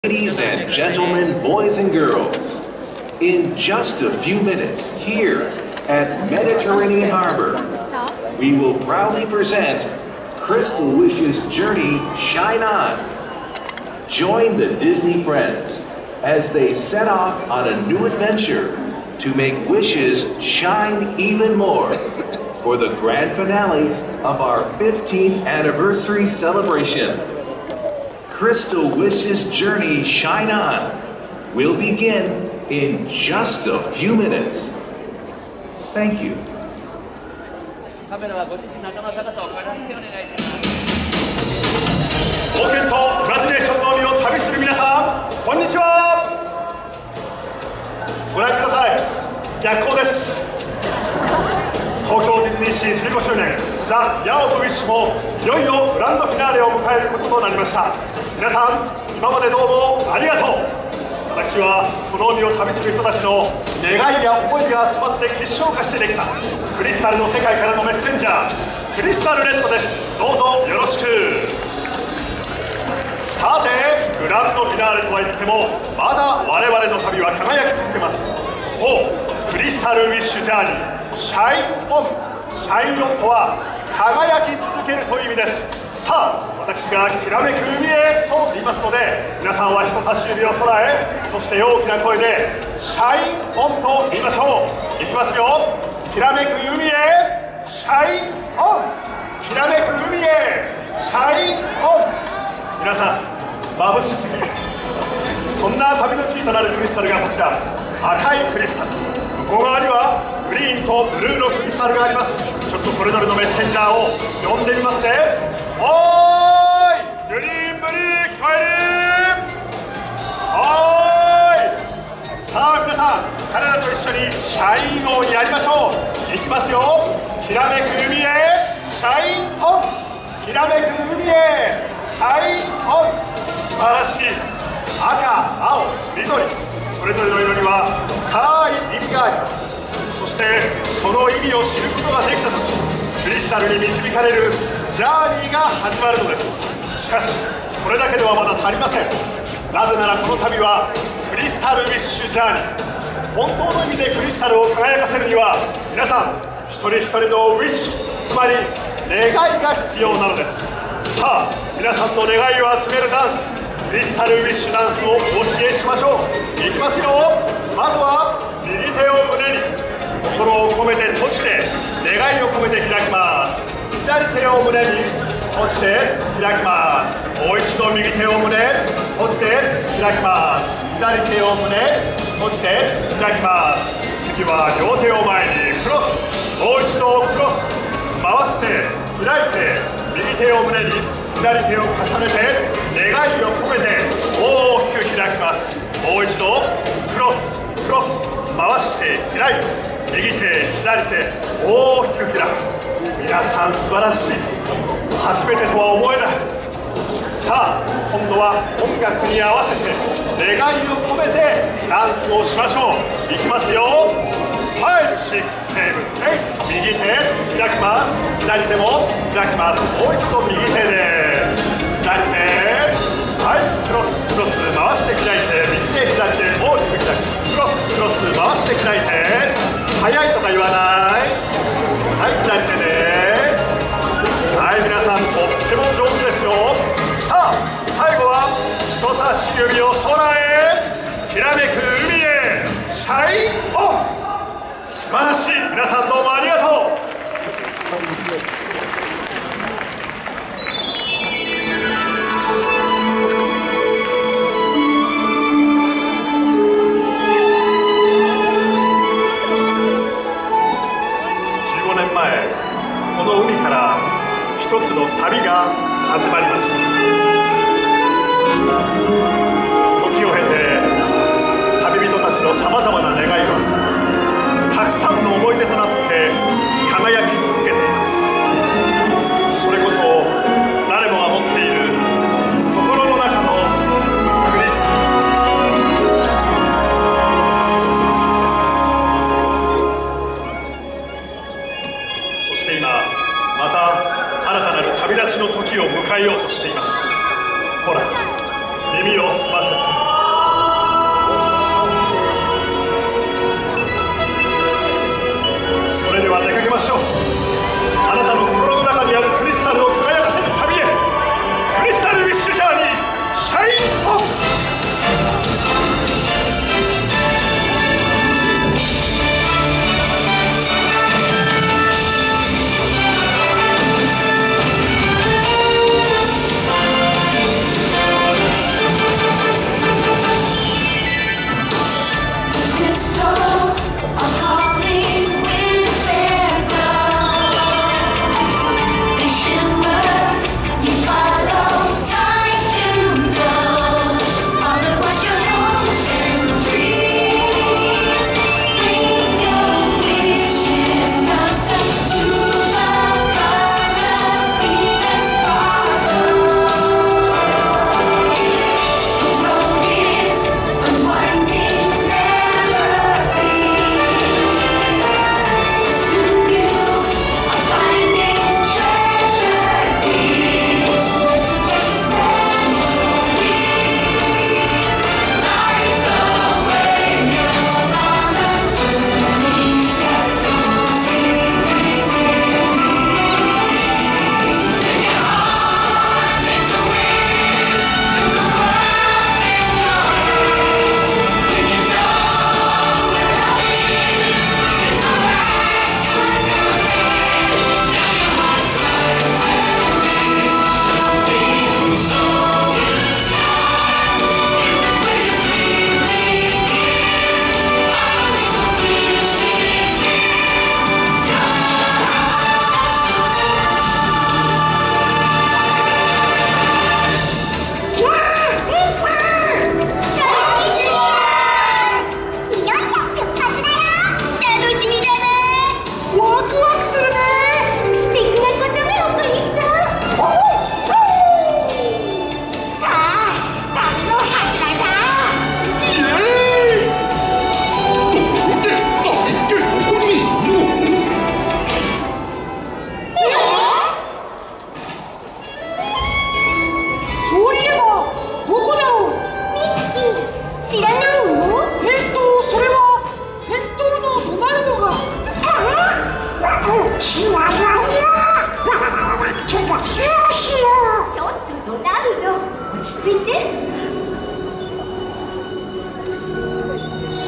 Ladies and gentlemen, boys and girls, in just a few minutes here at Mediterranean Harbor, we will proudly present Crystal Wish's Journey Shine On. Join the Disney friends as they set off on a new adventure to make wishes shine even more for the grand finale of our 15th anniversary celebration. Crystal Wish's Journey Shine On will begin in just a few minutes. Thank you. カメラはご自身の頭の高さを上がってお願いします。 冒険とイマジネーションの海を旅する皆さん、こんにちは。ご覧ください。逆光です。東京ディズニーシー15周年ザ・ヤー・オブ・ウィッシュもいよいよグランドフィナーレを迎えることとなりました。皆さん、今までどうもありがとう。私はこの海を旅する人たちの願いや思いが集まって結晶化してできたクリスタルの世界からのメッセンジャー、クリスタルレッドです。どうぞよろしく。さて、グランドフィナーレとは言ってもまだ我々の旅は輝き続けます。そう、クリスタルウィッシュジャーニー、シャインオン。シャインオンとは輝き続けるという意味です。さあ、私がきらめく海へと言いますので、皆さんは人差し指を空へ、そして大きな声でシャインオンと言いましょう。いきますよ。きらめく海へシャインオン。きらめく海へシャインオン。皆さん、眩しすぎる。そんな旅のキーとなるクリスタルがこちら、赤いクリスタル。向こう側にはグリーンとブルーのクリスタルがあります。ちょっとそれぞれのメッセンジャーを呼んでみますね。おーい、グリーンブルー聞こえる？おーい。さあ皆さん、彼らと一緒にシャインオンやりましょう。いきますよ。きらめく海へシャインオン。きらめく海へシャインオン。素晴らしい。赤、青、緑、それぞれの色には深い意味があります。そしてその意味を知ることができたとき、クリスタルに導かれるジャーニーが始まるのです。しかしそれだけではまだ足りません。なぜならこの旅はクリスタルウィッシュジャーニー。本当の意味でクリスタルを輝かせるには、皆さん一人一人のウィッシュ、つまり願いが必要なのです。さあ、皆さんの願いを集めるダンス、クリスタルウィッシュダンスをお教えしましょう。いきますよ。まずは右手を胸に、心を込めて閉じて願いを込めて開きます。左手を胸に閉じて開きます。もう一度右手を胸閉じて開きます。左手を胸閉じて開きます。次は両手を前にクロス。もう一度クロス回して開いて、右手を胸に左手を重ねて願いを込めて大きく開きます。もう一度クロスクロス回して開いて、右手左手大きく開く。皆さん素晴らしい。初めてとは思えない。さあ、今度は音楽に合わせて願いを込めてダンスをしましょう。いきますよ。5、6、7、8。右手開きます。左手も開きます。もう一度右手です。左手、はい、クロスクロス回して開いて、右手左手大きく開く。クロスクロス回して開いて、速いとか言わない。はい、左手です。はい、皆さんとっても上手ですよ。さあ、最後は人差し指を空へ、きらめく海へシャインオン。素晴らしい。皆さんどうもありがとう。15年前、この海から一つの旅が始まりました。時を経て旅人たちのさまざまな願いはたくさんの思い出となって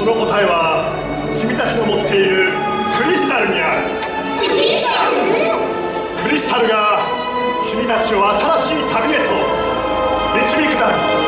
その答えは君たちの持っているクリスタルにある。クリスタルが君たちを新しい旅へと導くだろう。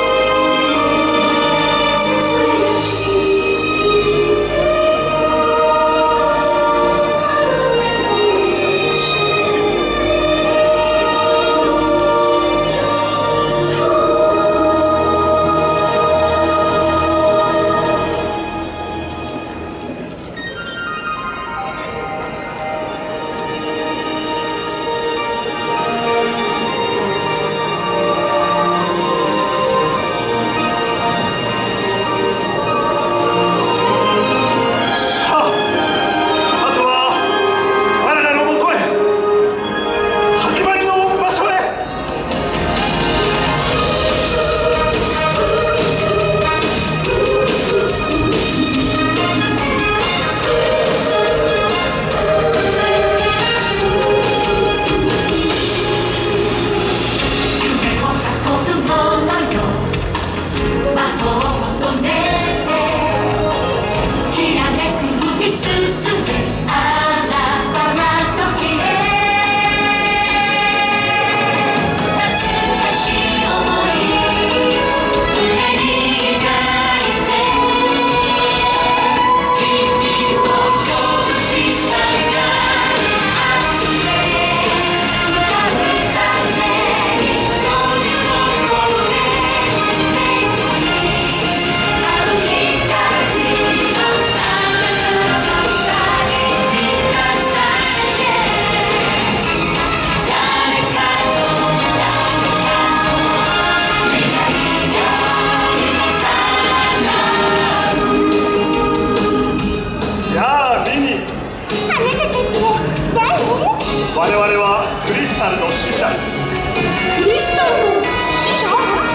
我々はクリスタルの使者。 クリスタルの使者？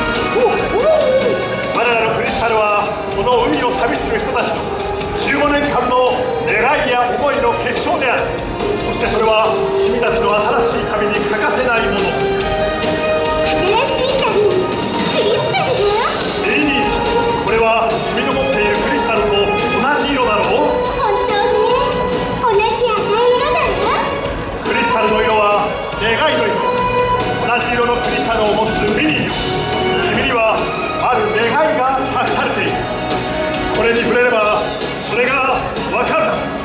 我らのクリスタルはこの海を旅する人たちの15年間の願いや思いの結晶である。そしてそれは君たちの新しい旅に欠かせないもの。 新しい旅にクリスタルが？ リニー、これは君の持っているクリスタルと同じ色だろう？ 本当ね。同じ赤い色だわ。 クリスタルの色は願いの色。同じ色のクリスタルを持つミニーよ、君にはある願いが託されている。これに触れればそれがわかるだろう。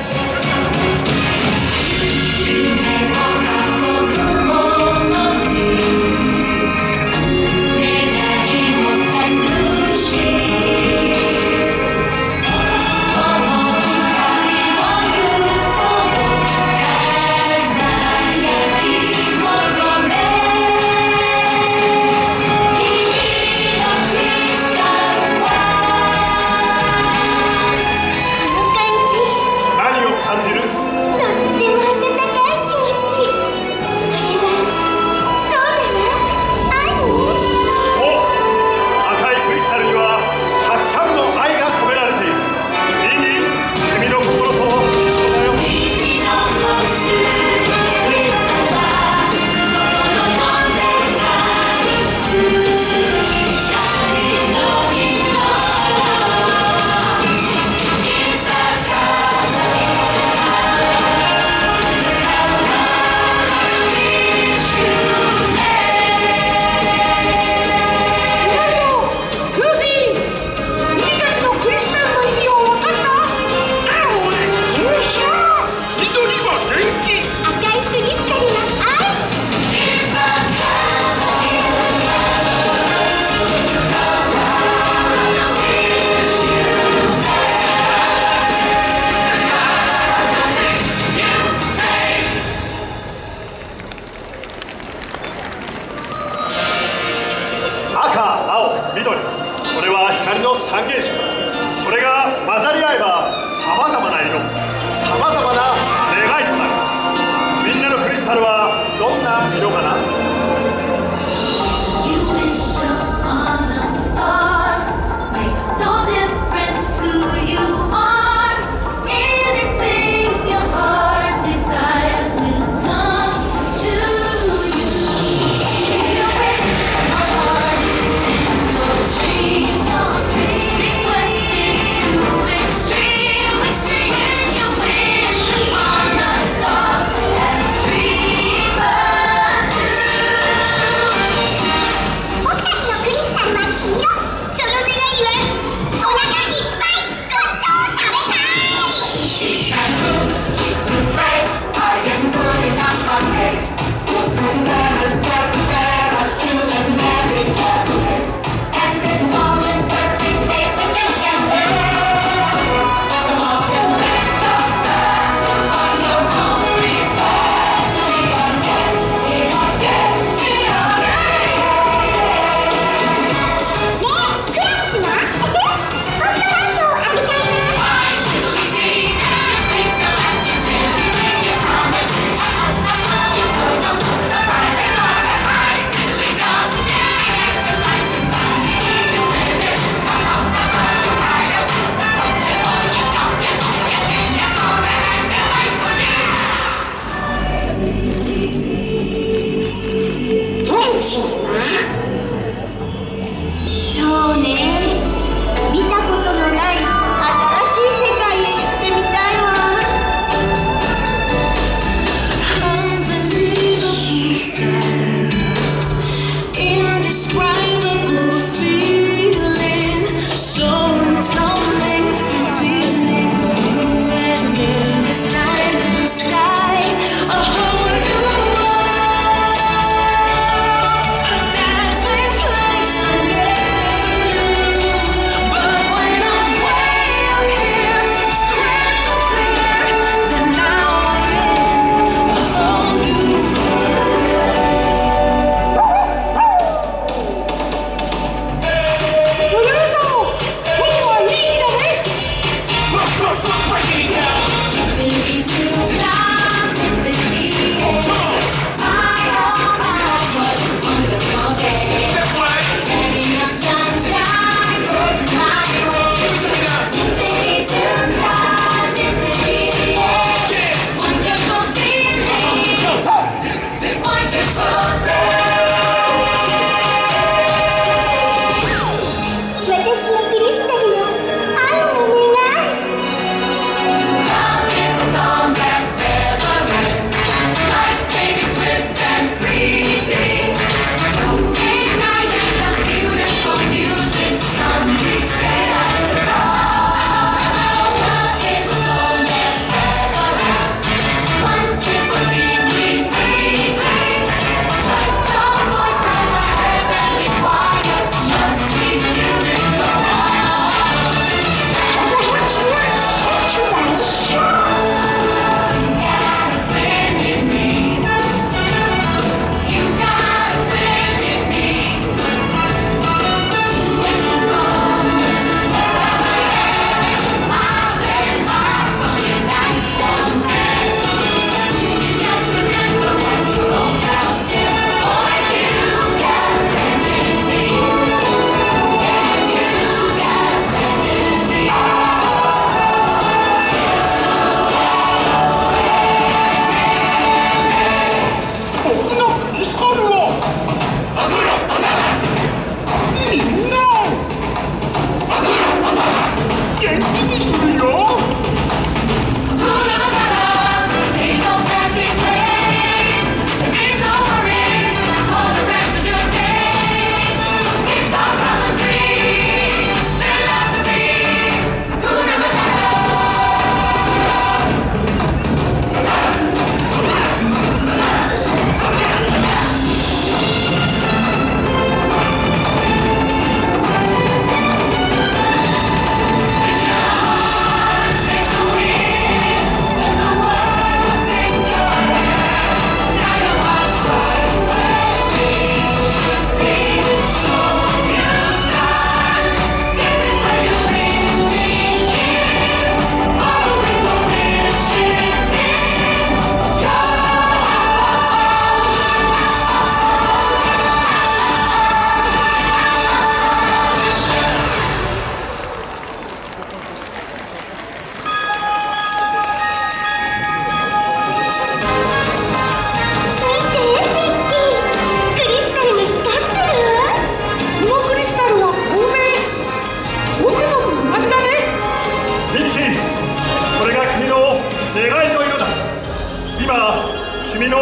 それは光の三原色。それが混ざり合えばさまざまな色、さまざまな願いとなる。みんなのクリスタルはどんな色かな？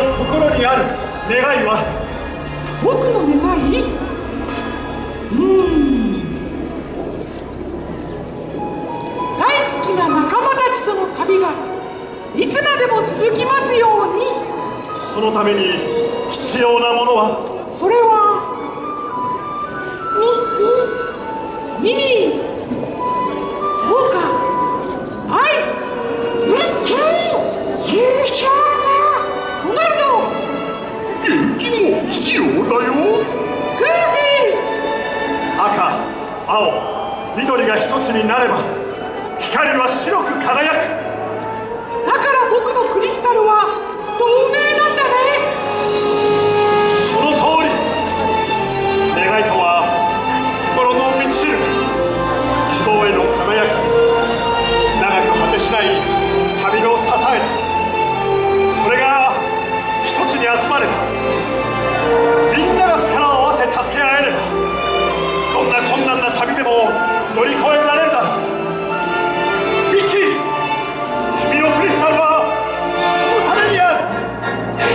の心にある願いは？ 僕の願い？大好きな仲間たちとの旅がいつまでも続きますように。 そのために必要なものは？ それはミニー。そうか、はい。優勝だ。ロナルド。 元気も必要だよ。 グーフィー。 赤、青、緑が一つになれば光は白く輝く。 だから僕のクリスタルは透明なんだね。 その通り。願いとは心の満ちる希望への輝き、長く果てしない旅の支えだ。それが一つに集まれば、みんなが力を合わせ助け合えれば、どんな困難な旅でも乗り越えられるだろう。ミッキー、君のクリスタルはそのためにある。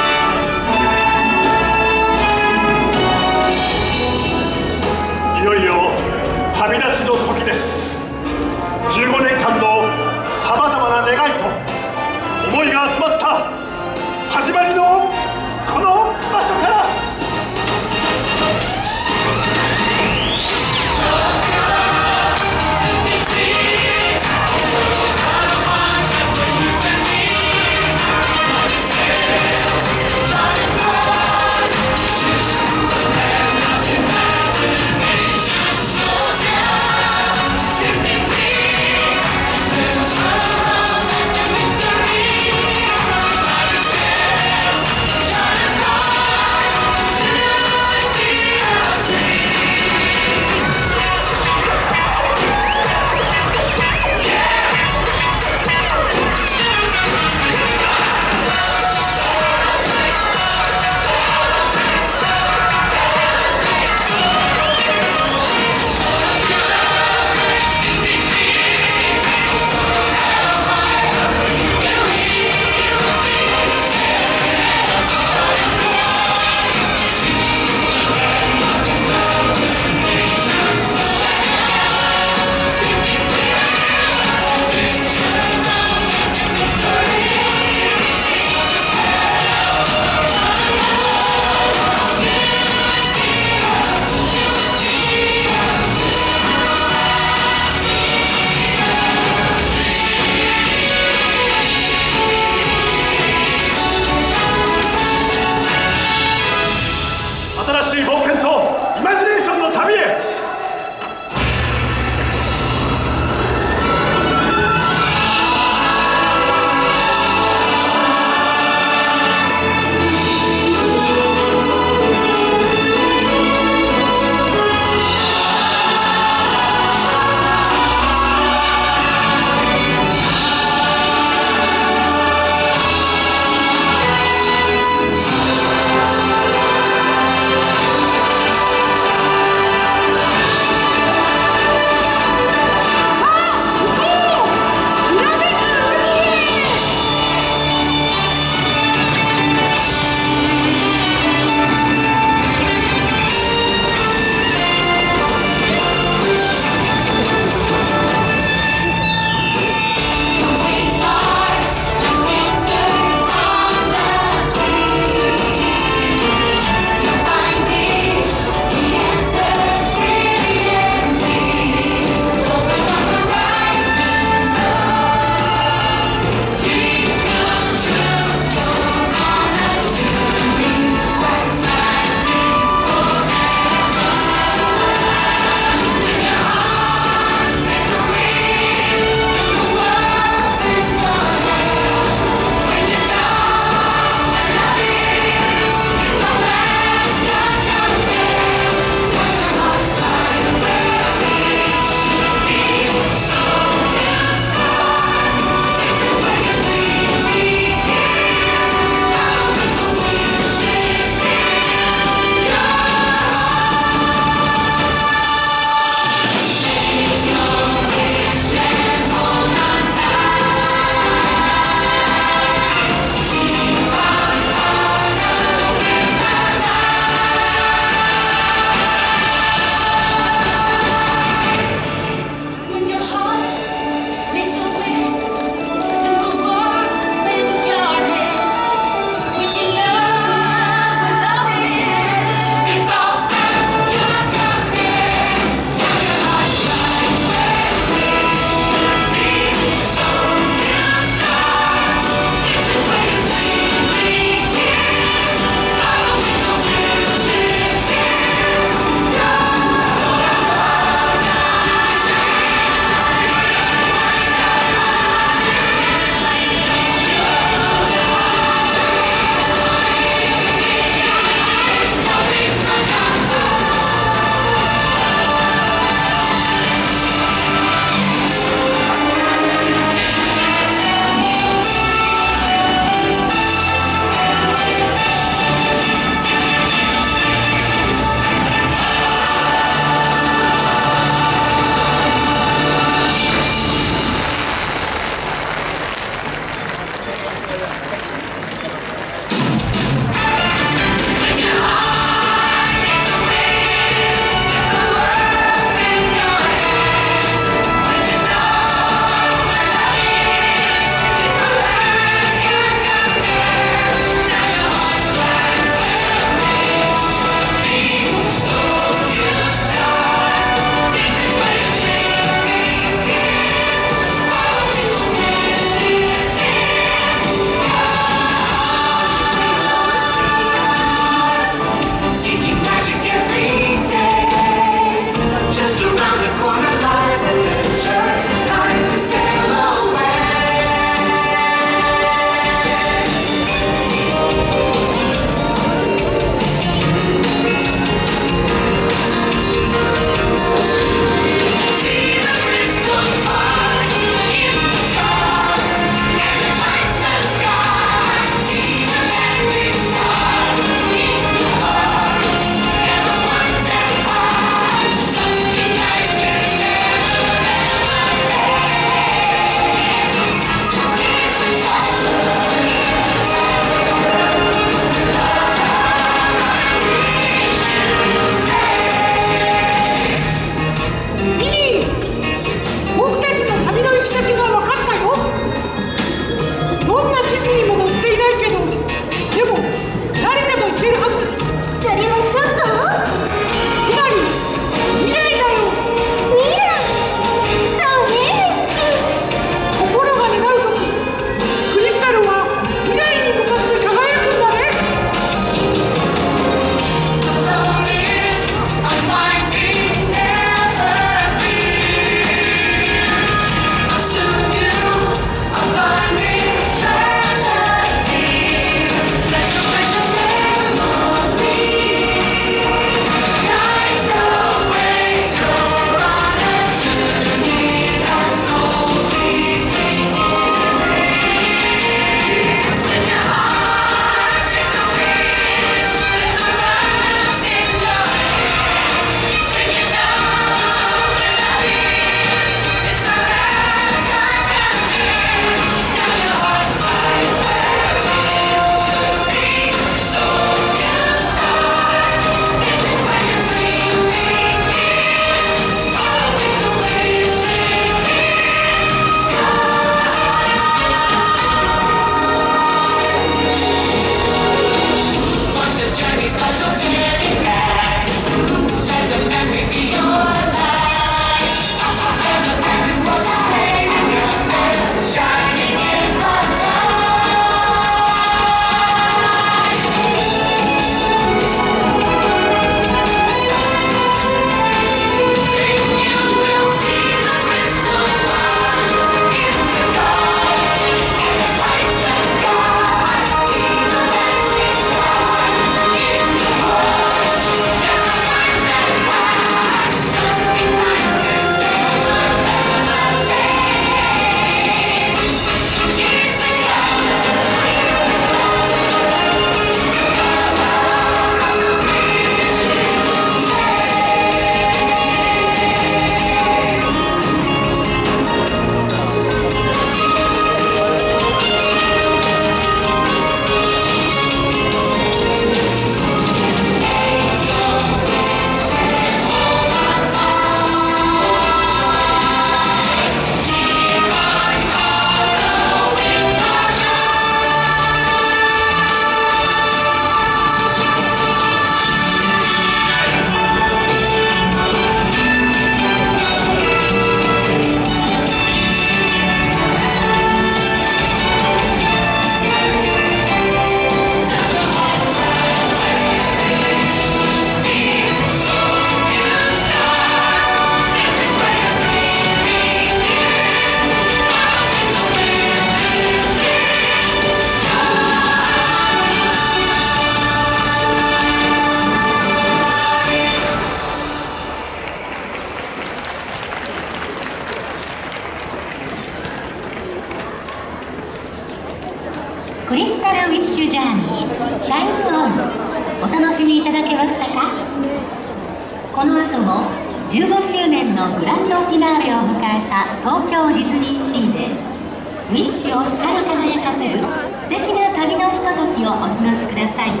クリスタルウィッシュジャーニーシャインオンお楽しみいただけましたか？この後も15周年のグランドフィナーレを迎えた東京ディズニーシーでウィッシュを光り輝かせる素敵な旅のひとときをお過ごしください。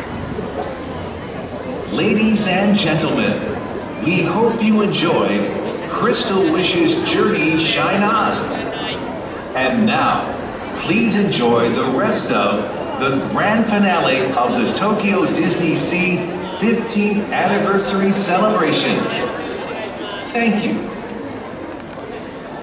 Ladies and gentlemen, we hope you enjoyed Crystal Wish's Journey Shine On. And now, please enjoy the rest of the grand finale of the Tokyo Disney Sea 15th Anniversary Celebration. Thank you.